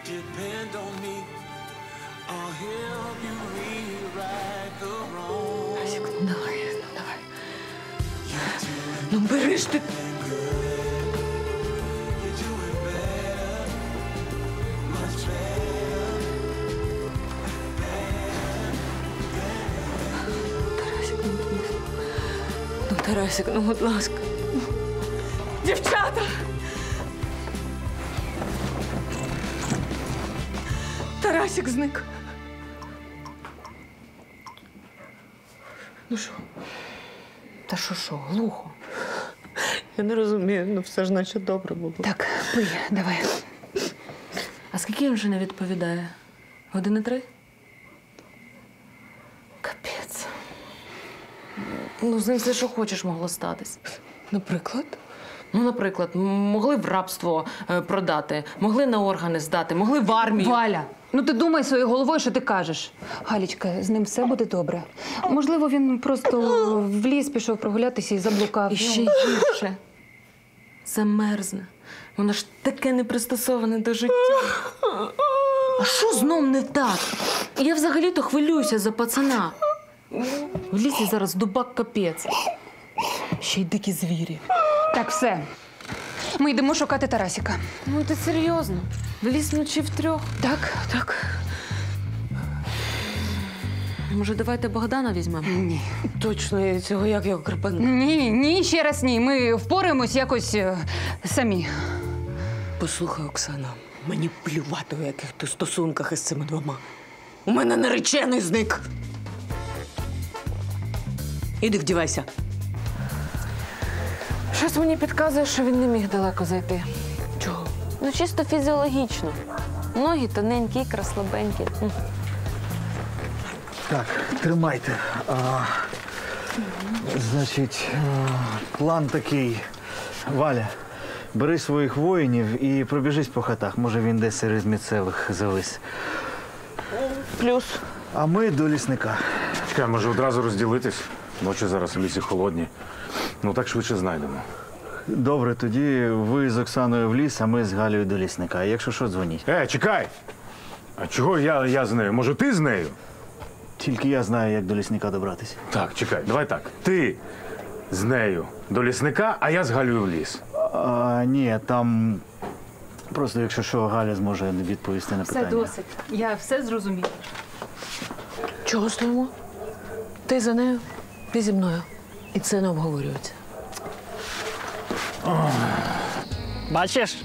Тарасик, ну давай, ну давай. Ну бери ж ти. Тарасик, ну, будь ласка. Дівчата! Тарасик зник. Ну що? Та що, глухо? Я не розумію, ну все ж наче добре було. Так, пий, давай. А скільки він вже не відповідає? Години 3? Капець. Ну, з ним все, що хочеш, могло статись. Наприклад? Ну, наприклад, могли в рабство продати, могли на органи здати, могли в армію. Валя, ну ти думай своєю головою, що ти кажеш. Галічка, з ним все буде добре. Можливо, він просто в ліс пішов прогулятися і заблукав. І ще гірше. Замерзне. Воно ж таке непристосоване до життя. А що знов не так? Я взагалі-то хвилююся за пацана. В лісі зараз дубак капець. Ще й дикі звірі. Так, все. Ми йдемо шукати Тарасика. Ну ти серйозно? В ліс вночі втрьох? Так. Може, давайте Богдана візьмемо? Ні. Точно, цього як його Карпенка. Ні, ще раз ні. Ми впораємось якось самі. Послухай, Оксана, мені плювати, у яких ти стосунках із цими двома. У мене наречений зник. Іди вдівайся. Щось мені підказує, що він не міг далеко зайти. Чого? Ну, чисто фізіологічно. Ноги тоненькі, ікра слабенькі. Так, тримайте. Значить, план такий. Валя, бери своїх воїнів і пробіжись по хатах. Може, він десь серед місцевих завис. Плюс. А ми до лісника. Чекай, може одразу розділитись? Ночі зараз у лісі холодні. Ну так швидше знайдемо. Добре, тоді ви з Оксаною в ліс, а ми з Галею до лісника. А якщо що, дзвоніть. Чекай! А чого я з нею? Може, ти з нею? Тільки я знаю, як до лісника добратися. Так, чекай, давай так. Ти з нею до лісника, а я з Галею в ліс. Ні, там просто, якщо що, Галя зможе відповісти на питання. Все досить. Я все зрозуміла. Чого стоїмо? Ти за нею, ти зі мною. І це не обговорюється. Бачиш?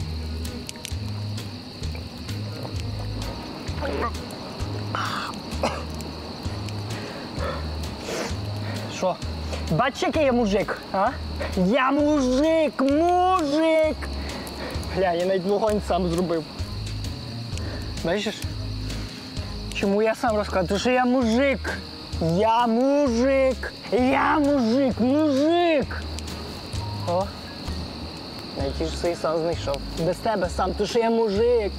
Що? Бачиш, який я мужик, а? Я мужик! Гля, я навіть вогонь сам зробив. Бачиш? Чому я сам розказую? Тому що я мужик! Я мужик! О! Найти ж свій сам знайшов. Без тебе сам, тому що я мужик.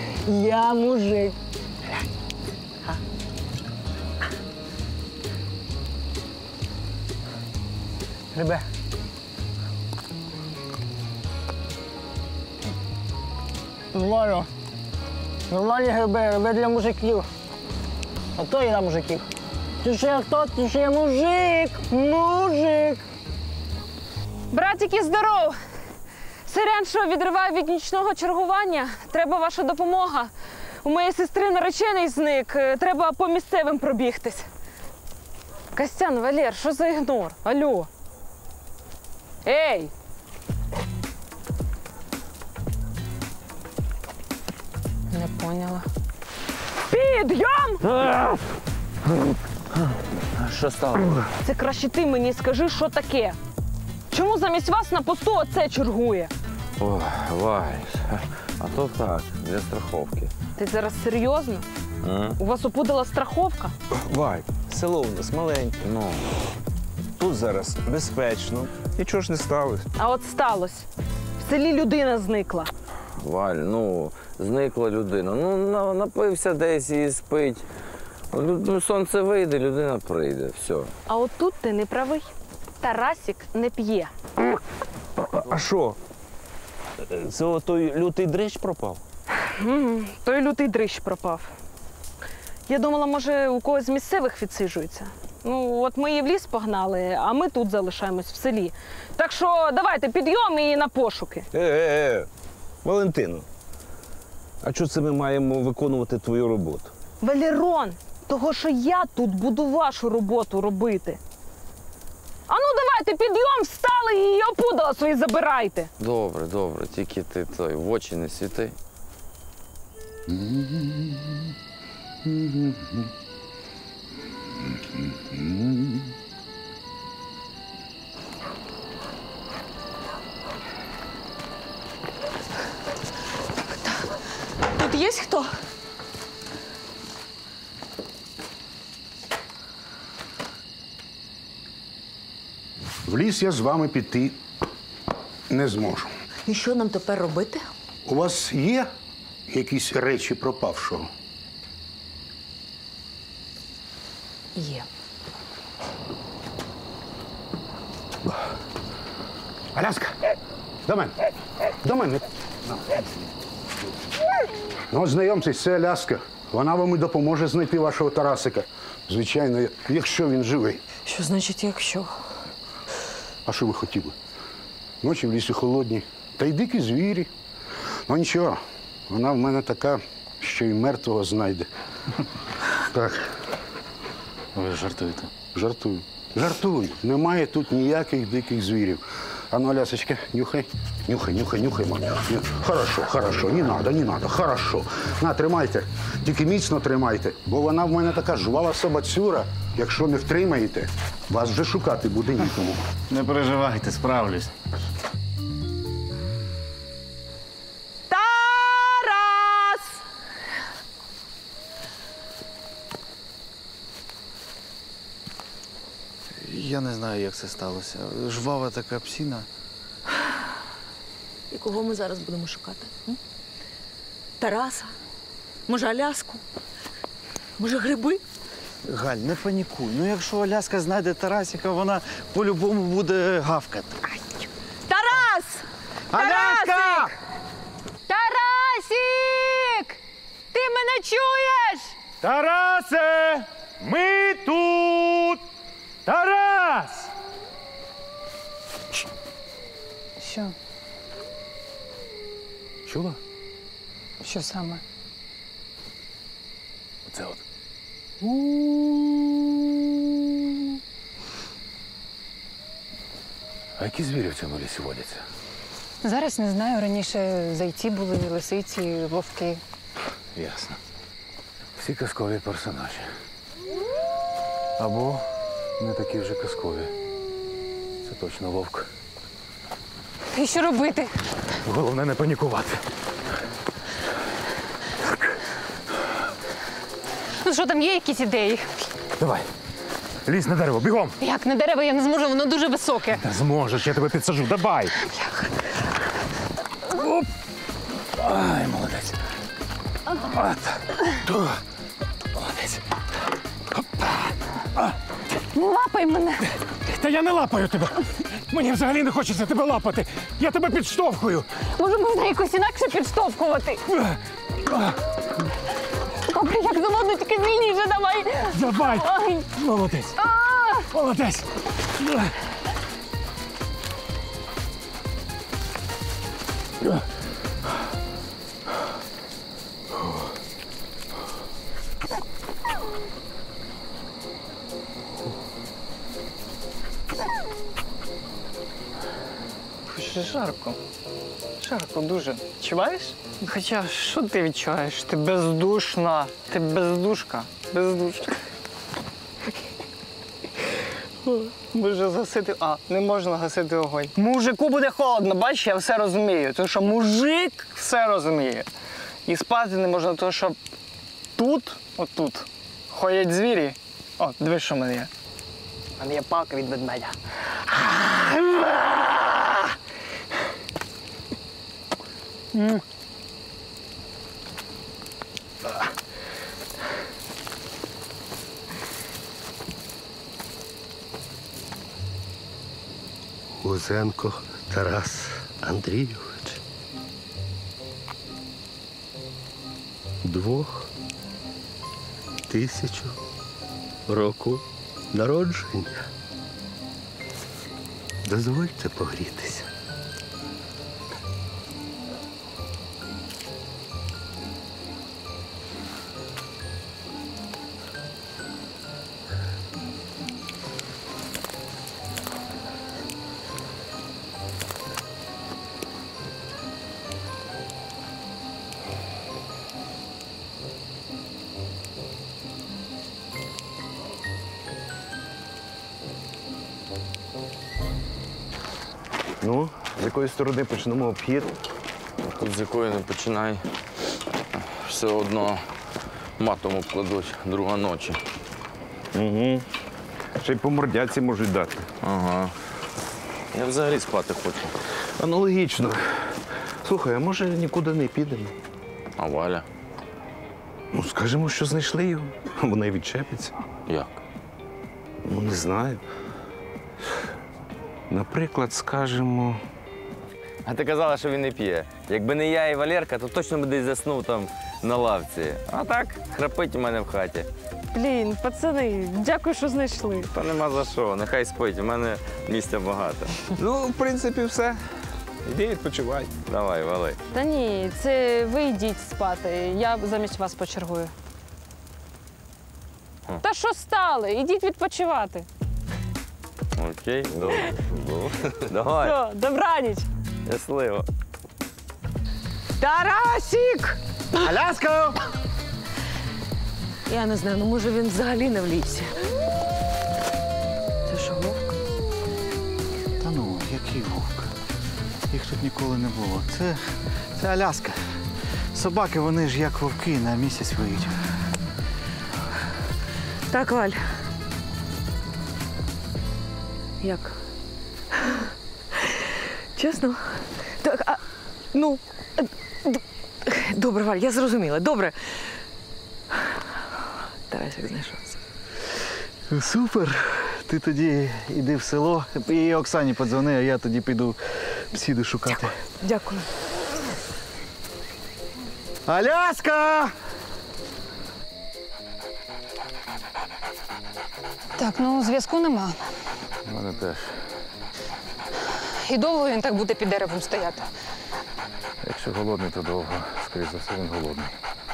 Грибе. Нормально. Нормальні гриби для мужиків. А то і на мужиків. Ти що я хто? Ти що я мужик! Братики, здоров! Сирен, що відриває від нічного чергування? Треба ваша допомога. У моєї сестри наречений зник. Треба по місцевим пробігтись. Костян, Валер, що за ігнор? Алло. Ей! Не поняла. Підйом! Що стало? Це краще ти мені скажи, що таке. Чому замість вас на посту оце чергує? Ой, Вай, а то так, для страховки. Ти зараз серйозно? У вас опудала страховка? Вай, село у нас маленьке. Ну, тут зараз безпечно. Нічого ж не сталося. А от сталося. В селі людина зникла. Валь, ну, зникла людина. Ну, напився десь і спить. Сонце вийде, людина прийде. Все. А от тут ти не правий. Тарасик не п'є. А що? Це той лютий дрищ пропав? Той лютий дрищ пропав. Я думала, може, у когось з місцевих відсиджується. Ну, от ми її в ліс погнали, а ми тут залишаємось в селі. Так що давайте підйом і на пошуки. Валентино, а чого це ми маємо виконувати твою роботу? Валерон, того, що я тут буду вашу роботу робити. А ну давайте, підйом, встали і опудала свої забирайте. Добре, добре, тільки ти в очі не світи. Тут є хто? В ліс я з вами піти не зможу. І що нам тепер робити? У вас є якісь речі пропавшого? Є. Аляска, до мене. До мене. Ну, знайомтесь, це Аляска. Вона вам і допоможе знайти вашого Тарасика. Звичайно, якщо він живий. Що значить, якщо? А що ви хотіли? Ночі в лісі холодні. Та й дикі звірі. Ну нічого, вона в мене така, що й мертвого знайде. Так. Ви жартуєте? Жартую. Жартую. Немає тут ніяких диких звірів. Ану, Алясочка, нюхай. Нюхай, нюхай, нюхай, мать. Хорошо, хорошо, не надо, хорошо. На, тримайте. Тільки міцно тримайте, бо вона в мене така жвава собацюра. Якщо не втримаєте, вас вже шукати буде нікому. Не переживайте, справлюсь. Тарас! Я не знаю, як це сталося. Жвава така псина. І кого ми зараз будемо шукати? Тараса? Може, Аляску? Може, гриби? Галь, не панікуй. Ну, якщо Аляска знайде Тарасика, вона по-любому буде гавкати. Тарас! Аляска! Тарасік! Ти мене чуєш? Тарасе! Ми тут! Тарас! Що? Чула? Що саме? Оце от. А які звірі в цьому лісі водяться? Зараз не знаю. Раніше зайці були, лисиці, вовки. Ясно. Всі казкові персонажі. Або не такі вже казкові. Це точно вовк. І що робити? Головне не панікувати. Ну що, там є якісь ідеї? Давай. Лізь на дерево, бігом! Як на дерево я не зможу, воно дуже високе. Та зможеш, я тебе підсажу, давай! Оп. Ай, молодець. От. Молодець. Не лапай мене. Та я не лапаю тебе. Мені взагалі не хочеться тебе лапати. Я тебе підштовхую. Може, можна якось інакше підштовхувати? Добре, як заводно, тільки звільніше давай. Давай. Ай. Молодець. Молодець. Жарко. Жарко дуже. Відчуваєш? Хоча, що ти відчуваєш? Ти бездушна. Ти бездушка. Бездушка. Може гасити. А, не можна гасити огонь. Мужику буде холодно, бачиш, я все розумію. Тому що мужик все розуміє. І спати не можна, тому що тут, отут, ходять звірі. О, дивись, що в мене є. У мене є палка від ведмедя. Гузенко Тарас Андрійович. 2000 року народження. Дозвольте погрітися. Ну, з якої сторони почнемо обхід? Тут з якої не починай. Все одно матом обкладуть, друга ночі. Угу. Ще й по мордяці можуть дати. Ага. Я взагалі спати хочу. Аналогічно. Слухай, а може нікуди не підемо? А Валя? Ну, скажемо, що знайшли його. Вона й відчепиться. Як? Ну, не знаю. Наприклад, скажемо. А ти казала, що він не п'є. Якби не я і Валерка, то точно би десь заснув там на лавці. А так, храпить у мене в хаті. Блін, пацани, дякую, що знайшли. Та нема за що, нехай спить, у мене місця багато. Ну, в принципі, все. Іди відпочивай. Давай, вали. Та ні, це ви йдіть спати, я замість вас почергую. Та що стали? Ідіть відпочивати. Окей, добре. Давай, Все, добраніч. щасливо. Тарасік! Аляска! Я не знаю, ну може він взагалі не в лісі. Це що, вовк? Та ну, який вовк? Їх тут ніколи не було. Це Аляска. Собаки, вони ж як вовки на місяць виють. Так, Валь. Як? Чесно? Так, добре, Валь, я зрозуміла. Добре. Тарасик знайшовся. Супер. Ти тоді йди в село і Оксані подзвони, а я тоді піду сіду шукати. Дякую. Аляска! Так, ну зв'язку нема. У мене теж. І довго він так буде під деревом стояти. Якщо голодний, то довго. Скоріше за все, він голодний.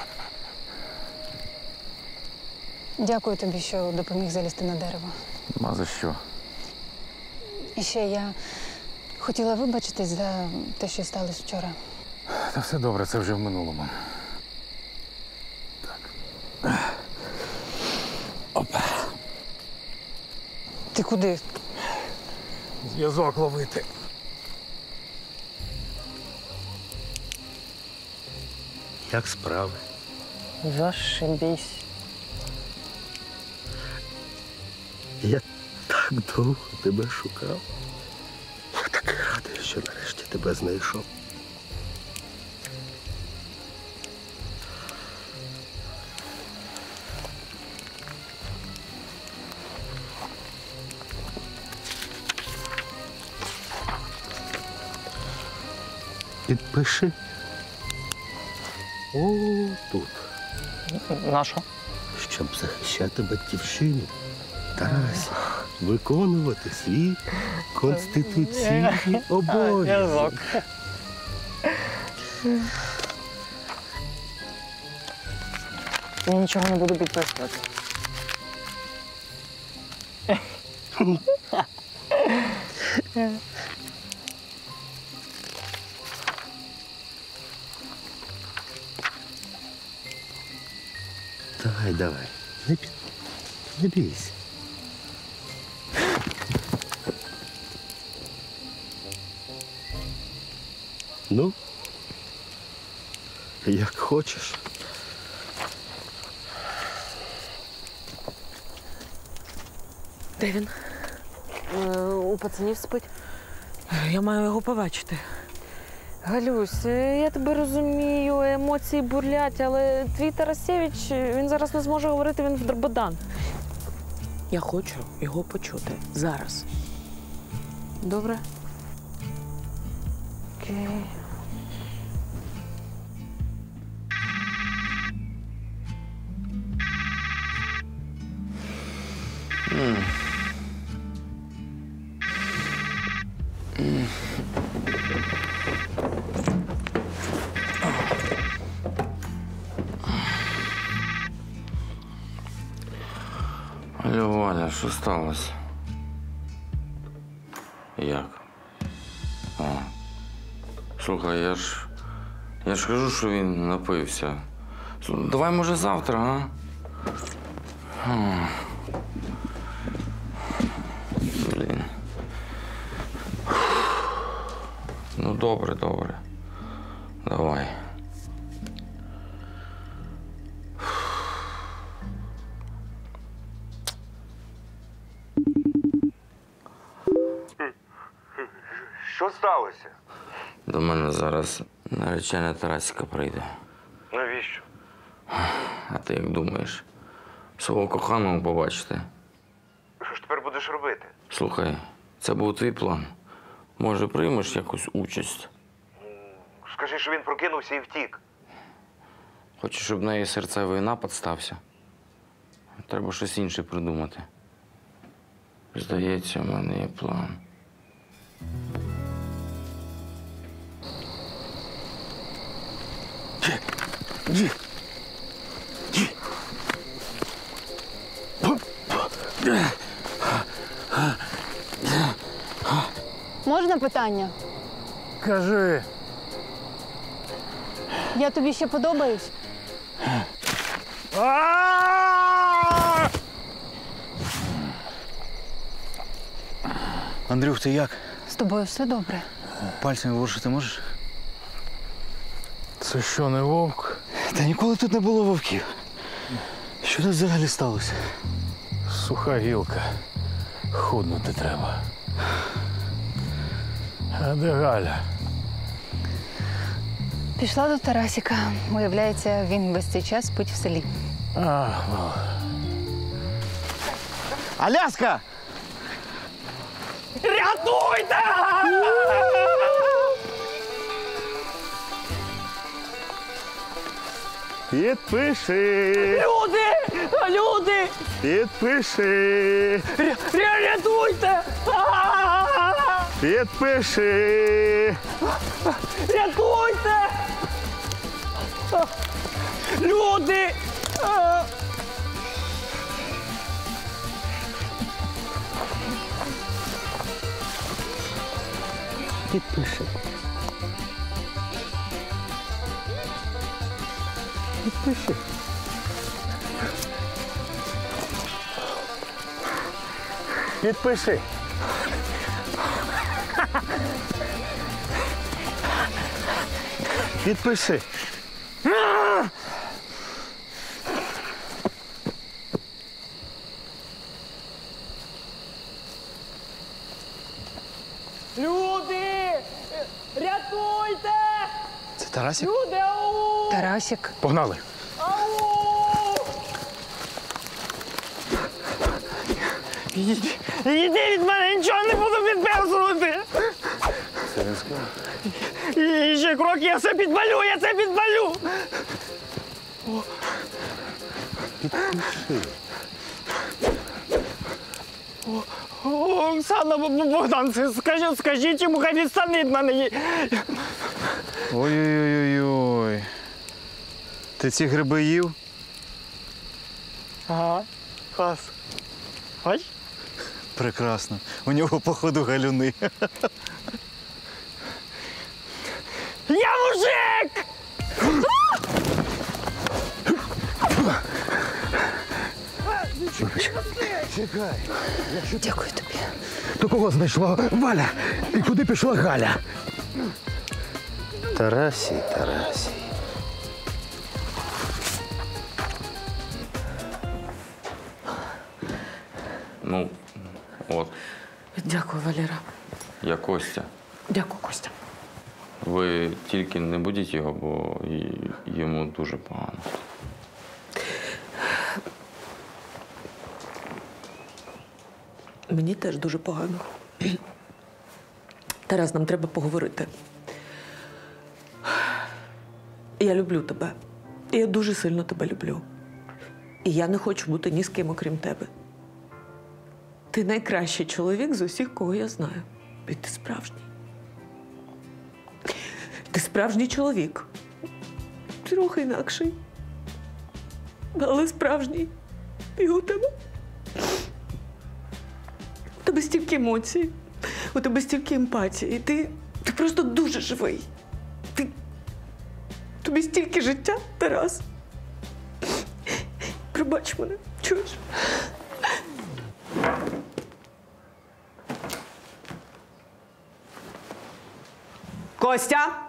Дякую тобі, що допоміг залізти на дерево. Нема за що. І ще я хотіла вибачитись за те, що сталося вчора. Та все добре, це вже в минулому. Ти куди? Зв'язок ловити. Як справи? Зашибісь. Я так довго тебе шукав. Я такий радий, що нарешті тебе знайшов. Підпиши. О, тут. Нащо? Щоб захищати батьківщину. Тарас, виконувати свій конституційний обов'язок. Я нічого не буду підписувати. Давай. Не бійся. Ну, як хочеш. Де він? У пацанів спить. Я маю його побачити. Галюсь, я тебе розумію, емоції бурлять, але твій Тарасєвич, він зараз не зможе говорити, він в Дрободан. Я хочу його почути. Зараз. Добре? Окей. Алло, Валя, що сталося? Як? Слухай, я ж кажу, що він напився. Давай, може, завтра, а? Блін. Ну, добре. Давай. Що сталося? До мене зараз наречена Тарасіка прийде. Навіщо? А ти як думаєш? Свого коханого побачити? Що ж тепер будеш робити? Слухай, це був твій план. Може, приймеш якусь участь? Скажи, що він прокинувся і втік. Хочеш, щоб в неї серцевий напад стався? Треба щось інше придумати. Здається, в мене є план. Можна питання? Кажи. Я тобі ще подобаюсь? Андрюх, ти як? З тобою все добре. Пальцями ворушити можеш? Це що, не вовк? Та ніколи тут не було вовків. Що тут взагалі сталося? Суха гілка. Худнути треба. А де Галя? Пішла до Тарасіка. Виявляється, він весь цей час спить в селі. Аляска! Рятуйте! Підпиши! Люди! Підпиши! Рятуйте! Підпиши! Рятуйте! Люди! Підпиши. Підпиши. Підпиши. Підпиши. Люди! Рятуйте! Це Тарасік? Люди, ау! Тарасік. Погнали. Іди від мене, нічого не буду підписувати! Це він сказав. І ще крок, я це підпалю! Підпиши. Оксана, Богдан, скажіть йому, хай відстане від мене. Ой-ой-ой-ой. Ти ці гриби їв? Ага, клас. Бач? Прекрасно. У нього, походу, галюни. Я мужик! Чекай. Дякую тобі. То кого знайшла Валя? І куди пішла Галя? Тарасій. Ну, от, Дякую, Валера. я Костя. Дякую, Костя. Ви тільки не будіть його, бо йому дуже погано. Мені теж дуже погано. Тарас, нам треба поговорити. Я люблю тебе. Я дуже сильно тебе люблю. І я не хочу бути ні з ким, окрім тебе. Ти найкращий чоловік з усіх, кого я знаю. І ти справжній. Ти справжній чоловік. Трохи інакший. Але справжній. І у тебе. У тебе стільки емоцій. У тебе стільки емпатії. Ти просто дуже живий. Тобі стільки життя, Тарас. Пробач мене, чуєш? Костя?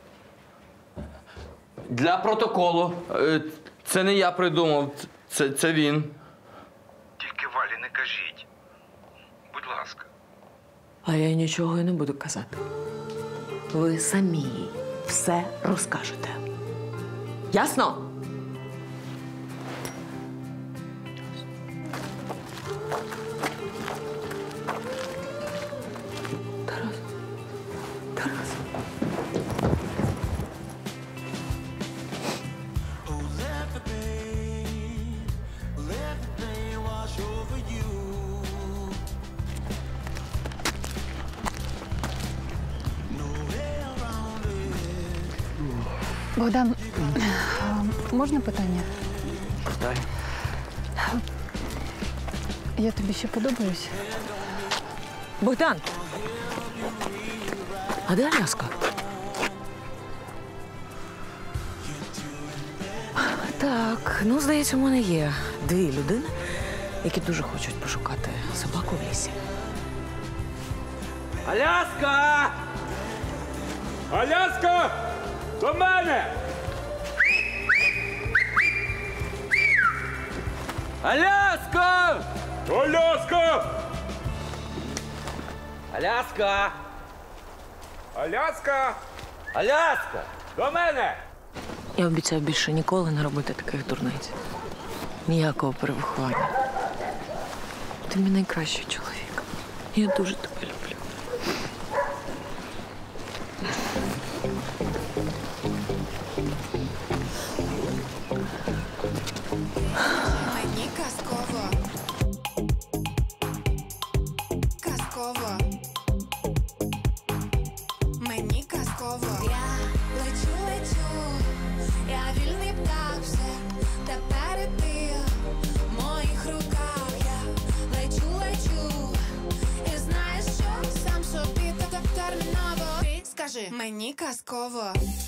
Для протоколу. Це не я придумав, це він. Тільки Валі не кажіть. Будь ласка. А я нічого і не буду казати. Ви самі їй все розкажете. Ясно? Тарас. Тарас. Богдан, можна питання? Дай. Я тобі ще подобаюсь? Богдан! А де Аляска? Так, ну, здається, у мене є 2 людини, які дуже хочуть пошукати собаку в лісі. Аляска! Аляска! До мене! Аляска! Аляска! Аляска! Аляска! Аляска! До мене! Я обіцяю більше ніколи не робити таких дурниць. Ніякого перевиховання. Ти мій найкращий чоловік. Я дуже тебе люблю. Мені казково. Казково. Мені казково. Я лечу, я вільний птах, все тепер і ти в моїх руках. Я лечу, і знаєш що? Сам собі так терміново. Ти скажи, мені казково.